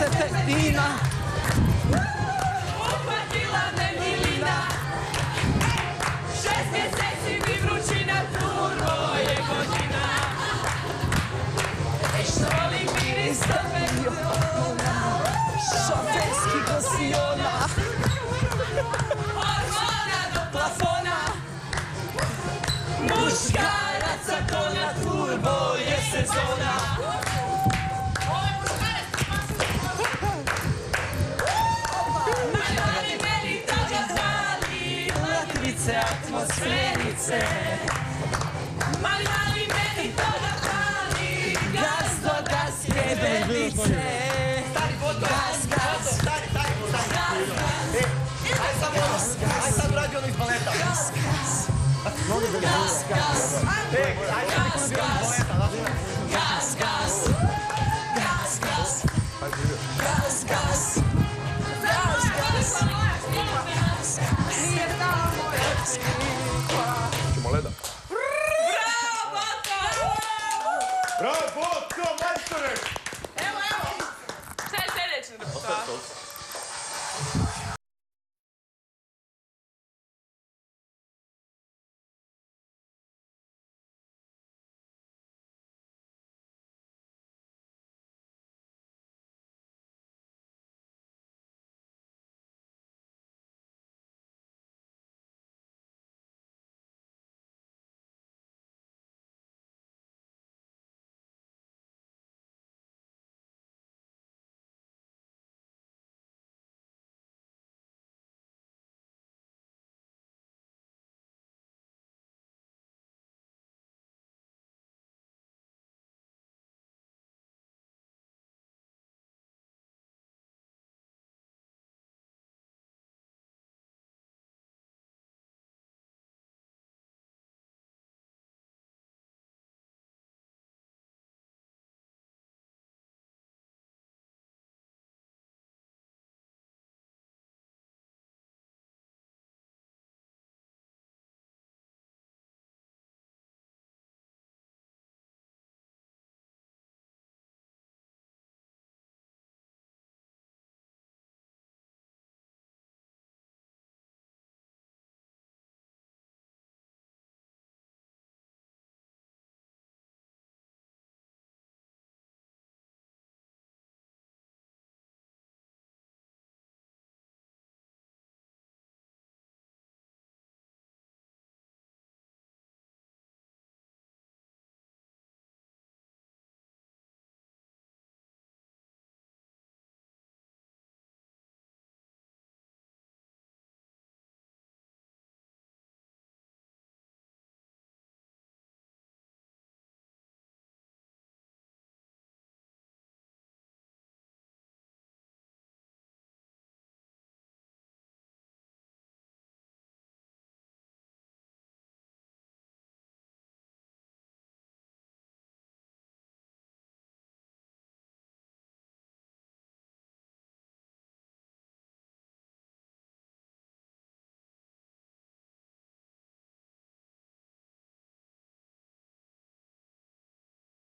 se petina. Uhvatila me milina. 6 mjeseci mi vrućina, turbo je godina. Što li miris perfekciona, Šoferski gosiona. hormona do plafona. Muškaraca to na turbo je sezona. Mali meni toga fali, latvice atmosferice. Mali meni toga fali, gas do gaske bebice. Gas, gas, Aj sad urađi ono iz baleta. gas, gas, gas, gas, gas, gas, gas, gas, gas, gas, gas, gas. Ćemo leda. Bravo, Boto! Bravo, to majstore! Evo! Šta je sljedeće?